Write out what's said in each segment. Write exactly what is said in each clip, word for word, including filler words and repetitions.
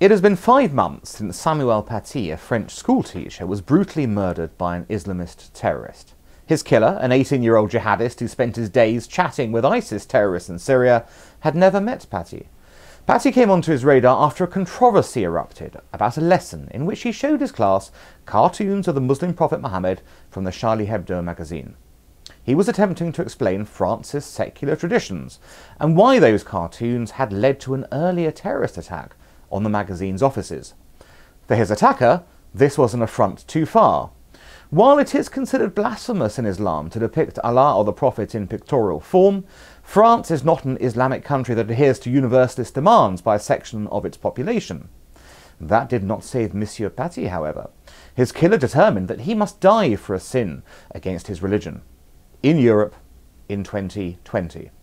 It has been five months since Samuel Paty, a French schoolteacher, was brutally murdered by an Islamist terrorist. His killer, an eighteen-year-old jihadist who spent his days chatting with ISIS terrorists in Syria, had never met Paty. Paty came onto his radar after a controversy erupted about a lesson in which he showed his class cartoons of the Muslim prophet Mohammed from the Charlie Hebdo magazine. He was attempting to explain France's secular traditions and why those cartoons had led to an earlier terrorist attack on the magazine's offices. For his attacker, this was an affront too far. While it is considered blasphemous in Islam to depict Allah or the Prophet in pictorial form, France is not an Islamic country that adheres to universalist demands by a section of its population. That did not save Monsieur Paty, however. His killer determined that he must die for a sin against his religion. In Europe, in twenty twenty.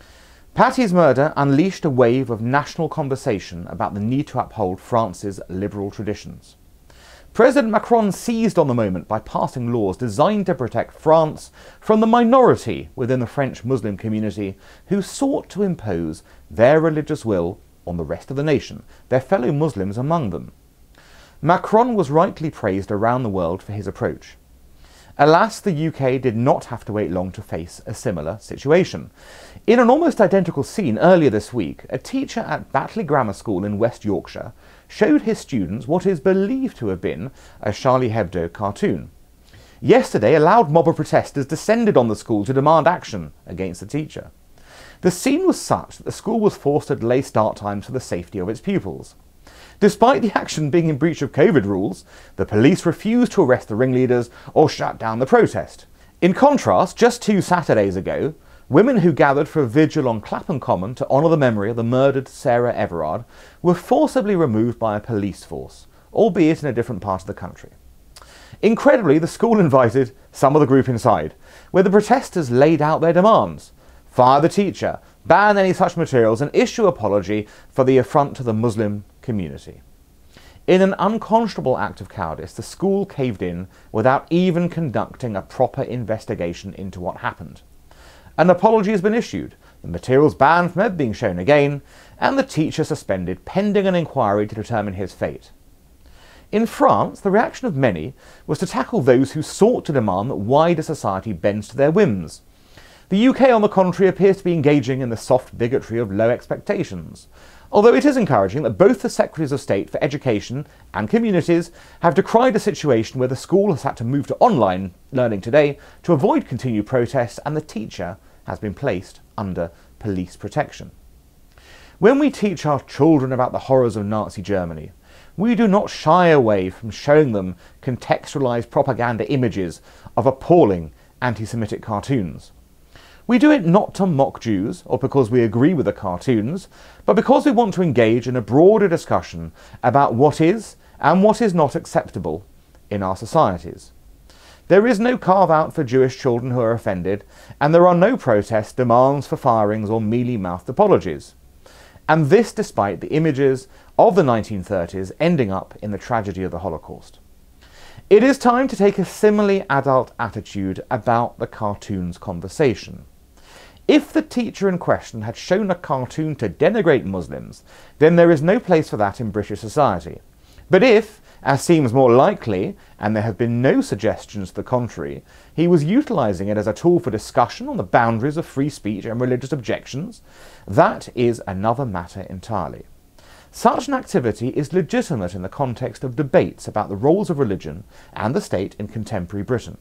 Paty's murder unleashed a wave of national conversation about the need to uphold France's liberal traditions. President Macron seized on the moment by passing laws designed to protect France from the minority within the French Muslim community who sought to impose their religious will on the rest of the nation, their fellow Muslims among them. Macron was rightly praised around the world for his approach. Alas, the U K did not have to wait long to face a similar situation. In an almost identical scene earlier this week, a teacher at Batley Grammar School in West Yorkshire showed his students what is believed to have been a Charlie Hebdo cartoon. Yesterday, a loud mob of protesters descended on the school to demand action against the teacher. The scene was such that the school was forced to delay start times for the safety of its pupils. Despite the action being in breach of COVID rules, the police refused to arrest the ringleaders or shut down the protest. In contrast, just two Saturdays ago, women who gathered for a vigil on Clapham Common to honour the memory of the murdered Sarah Everard were forcibly removed by a police force, albeit in a different part of the country. Incredibly, the school invited some of the group inside, where the protesters laid out their demands: fire the teacher, ban any such materials, and issue apology for the affront to the Muslim community. In an unconscionable act of cowardice, the school caved in without even conducting a proper investigation into what happened. An apology has been issued, the materials banned from ever being shown again, and the teacher suspended pending an inquiry to determine his fate. In France, the reaction of many was to tackle those who sought to demand that wider society bends to their whims. The U K, on the contrary, appears to be engaging in the soft bigotry of low expectations, although it is encouraging that both the Secretaries of State for Education and Communities have decried a situation where the school has had to move to online learning today to avoid continued protests, and the teacher has been placed under police protection. When we teach our children about the horrors of Nazi Germany, we do not shy away from showing them contextualised propaganda images of appalling anti-Semitic cartoons. We do it not to mock Jews or because we agree with the cartoons, but because we want to engage in a broader discussion about what is and what is not acceptable in our societies. There is no carve-out for Jewish children who are offended, and there are no protest demands for firings or mealy-mouthed apologies. And this despite the images of the nineteen thirties ending up in the tragedy of the Holocaust. It is time to take a similarly adult attitude about the cartoons conversation. If the teacher in question had shown a cartoon to denigrate Muslims, then there is no place for that in British society. But if, as seems more likely, and there have been no suggestions to the contrary, he was utilising it as a tool for discussion on the boundaries of free speech and religious objections, that is another matter entirely. Such an activity is legitimate in the context of debates about the roles of religion and the state in contemporary Britain.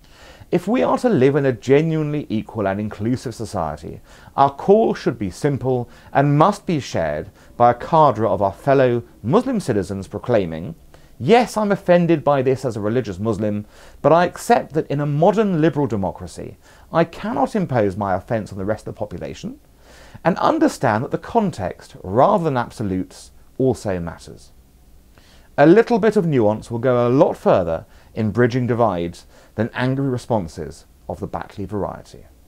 If we are to live in a genuinely equal and inclusive society, our call should be simple and must be shared by a cadre of our fellow Muslim citizens proclaiming, "Yes, I'm offended by this as a religious Muslim, but I accept that in a modern liberal democracy, I cannot impose my offence on the rest of the population," and understand that the context, rather than absolutes, also matters. A little bit of nuance will go a lot further in bridging divides than angry responses of the Batley variety.